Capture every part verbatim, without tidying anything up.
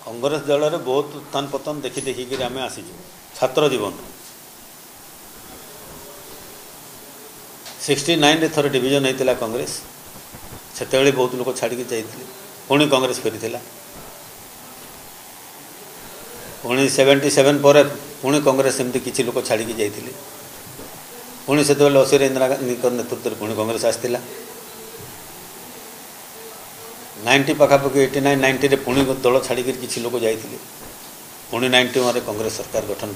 कांग्रेस दल में बहुत उत्थान पतन देखी देखिक आम आसीचु छात्र जीवन सिक्सटी नाइन थर डिविजन होता कांग्रेस से बहुत लोग छाड़ी जाते पुणी कांग्रेस फेरी पुणी सेवेन्टी सेवेन पर पुणी कांग्रेस एमती किसी लोग छाड़ी जाते पुणी से असीर इंदिरा गांधी नेतृत्व में पुणी कांग्रेस आसाला नाइंटी पखापाखि एट्टी नाइन नाइंटी पुणी दल छाड़ी किसी लोग जाते पुणी नाइंटी वन कांग्रेस सरकार गठन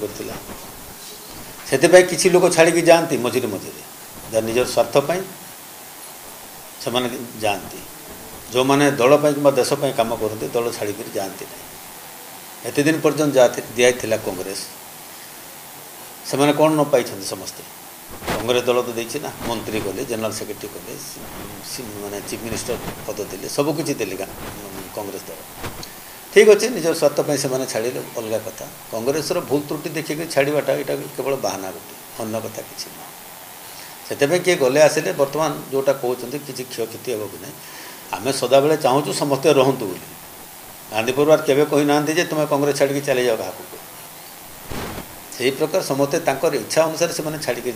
कर किसी लोग छाड़ी जाती मझे मझे जहाँ निजर स्वार्थपाई से जाती जो मैंने दलपाई कि देशपाई कम करते दल छाड़ी जाती ना एत दिन पर्यटन जा दिया कांग्रेस से मैंने कौन न पाई समस्ते कांग्रेस दल तो देखी ना मंत्री कले जनरल सेक्रेटरी कले माने चीफ मिनिस्टर पद देले सबकि देले कांग्रेस दल ठीक अच्छे निजर स्वार्थपाई से छाड़े अलग कथा कांग्रेस भूल त्रुटि देखिए छाड़ाटा यहाँ केवल बाहाना गोटे अन्न कथा किसी ना से किए गले आसिले बर्तमान जोटा कहते किसी क्षयक्षति हे कि ना आम सदाबे चाहूँ समस्ते रुँतु बोली गांधी परिवार केवे कही ना तुम कांग्रेस छाड़ी चली जाओ क्या से प्रकार समस्ते इच्छा अनुसार से छाड़ी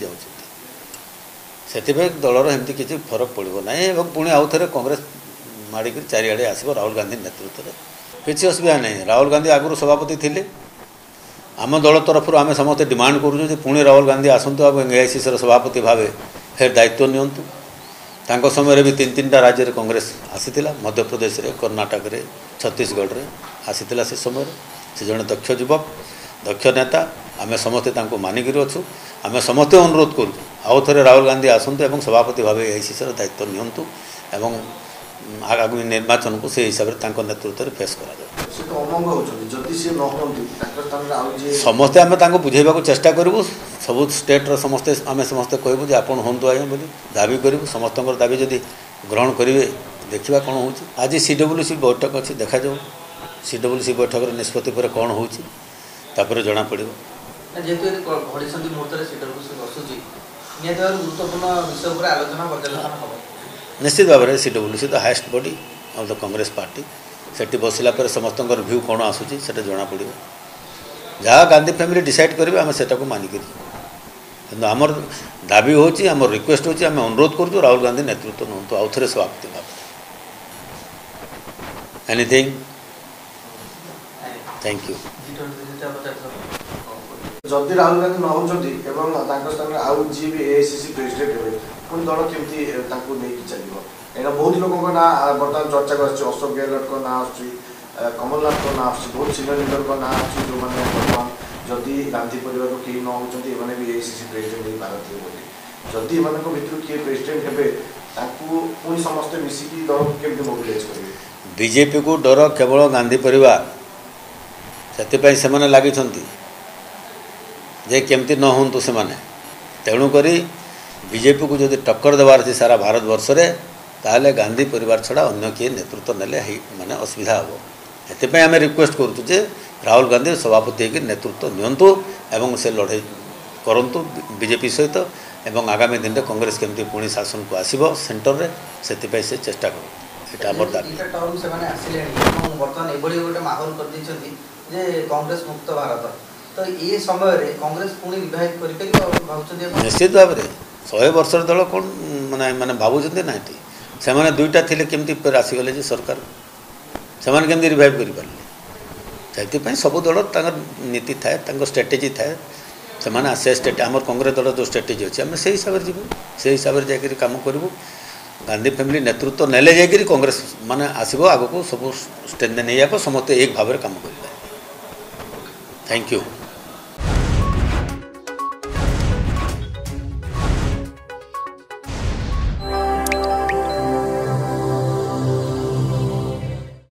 जाऊँ दलर एमती किसी फरक पड़ो ना पुणी आउ थे कांग्रेस माड़िक चारिड़े आसो राहुल गांधी नेतृत्व में किसी असुविधा नहीं राहुल गांधी आगुरी सभापति थे आम दल तरफ आम समस्ते डिमांड करूँ पुणी राहुल गांधी आसतु एआईसीसी सभापति भाव फिर दायित्व नियंतु तांको समय भी तीन तीन टा राज्य में कांग्रेस आसीला मध्य प्रदेश रे कर्नाटक रे छत्तीसगढ़ रे आसीला से समय से जड़े दक्ष युवक दक्ष नेता आम समस्ते तांको मानिक अच्छु आम समस्ते अनुरोध करूँ आउ थे राहुल गांधी आसतु एवं सभापति भाव एआईसीसी दायित्व नियंतु एवं आगामी निर्वाचन को से हिसाब से नेतृत्व में फेस करा समस्ते आम बुझेबा चेष्टा करूँ सब स्टेट्र समस्ते आम समस्ते कहूँ जे आपन हूँ आज्ञा बोली दाबी करूँ समस्त दाबी जदि ग्रहण करेंगे देखा कौन हो आज सीडब्ल्यूसी बैठक अच्छी देखा जाऊ सीडब्ल्यूसी बैठक निष्पत्ति पर कौन हो जना पड़ो निश्चित भाव में CWC the highest body of the Congress party सेठी बसला पर समस्त व्यू कौन आसूँ से जना पड़ो जहाँ गांधी फैमिली डिसाइड करेंगे आम से मानिक कि आमर दाबी हो आम रिक्वेस्ट हो अनुरोध करूँ राहुल गांधी नेतृत्व नौ आउ थे सभापति भाव एनीथिंग थैंक यू जदि राहुल गांधी न होती स्थान आउ जी भी एआईसीसी प्रेसिडेंट हे पुणी दल केमती नहीं चलो यहाँ बहुत लोगों ना बर्तमान चर्चा कर अशोक गहलोत को ना कमलनाथ को ना बहुत सीनियर लीडर को ना जो मैंने बर्तमान जदि गांधी परिवार को कहीं न होने भी एआईसीसी प्रेसिडेंट नहीं पारती बोली जदि मान भर किए प्रेसिडेंट हे पुणी समस्ते मिसिकी दल को केमती मोबिलाइज करेंगे बीजेपी को डर केवल गांधी परिवार से लगी जे केमती न हूँ से तेणुक बीजेपी को जब टक्कर देवार थी सारा भारत वर्ष में ताहले गांधी परिवार छड़ा अन्य किए नेतृत्व नेले माने असुविधा हे एते आम रिक्वेस्ट करूँ जे राहुल गांधी सभापति होकर नेतृत्व नियंतु एवं से लड़े करंतु बीजेपी सहित एवं आगामी दिन में कांग्रेस केमती पुणी शासन को आसब सेंटर में से से चेष्टा करूँ यहाँ आमर दाबी तो ये समय रे कांग्रेस पुणी विभाजित कर निश्चित भाव में शहे वर्ष दल कौन माने माने भावुं ना ये से मैंने दुईटा थे केमती आसीगले सरकार से केमती रिवाइव कर सब दल नीति थाए स्ट्रेटेजी थाए से आसे स्टेट आम कांग्रेस दल जो स्ट्रेटेजी अच्छे आम से हिसाब से जीवु से हिसाब से जाकर कम करूँ गांधी फैमिली नेतृत्व नेले जाकर कांग्रेस माने आसब आग को सब स्ट्रेंथ नहीं समस्ते एक भाव में कम कर थैंक यू।